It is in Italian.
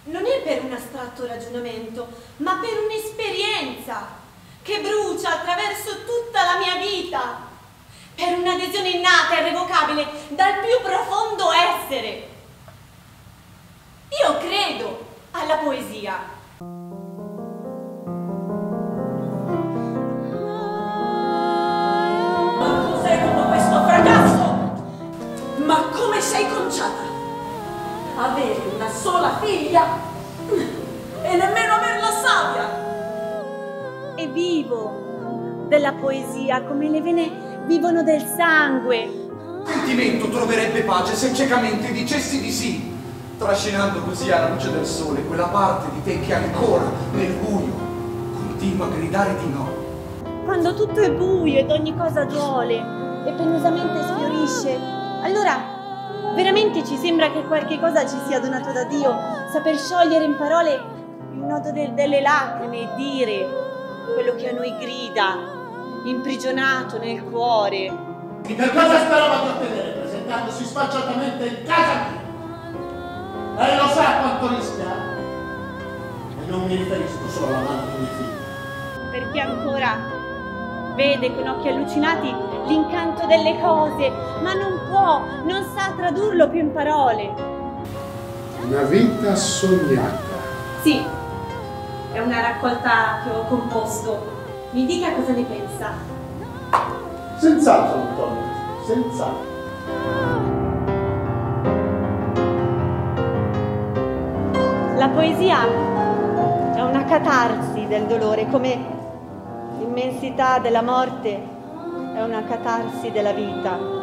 non è per un astratto ragionamento, ma per un'esperienza che brucia attraverso tutta la mia vita, per un'adesione innata e irrevocabile dal più profondo essere. Io credo alla poesia. Ma cos'è tutto questo fracasso? Ma come sei conciata? Avere una sola figlia e nemmeno averla savia. E vivo della poesia come le vene vivono del sangue. Il sentimento troverebbe pace se ciecamente dicessi di sì, trascinando così alla luce del sole quella parte di te che ancora nel buio continua a gridare di no. Quando tutto è buio ed ogni cosa duole e penosamente sfiorisce, allora veramente ci sembra che qualche cosa ci sia donato da Dio, saper sciogliere in parole il nodo delle lacrime e dire quello che a noi grida, imprigionato nel cuore. E che cosa sperava di ottenere presentandosi sfacciatamente in casa mia? Lei lo sa quanto rischia? E non mi riferisco solo alla mano di mio figlio. Perché ancora vede con occhi allucinati l'incanto delle cose, ma non può, non sa tradurlo più in parole. Una vita sognata. Sì, è una raccolta che ho composto. Mi dica cosa ne pensa. Senz'altro, Antonio, senz'altro. La poesia è una catarsi del dolore, come l'immensità della morte è una catarsi della vita.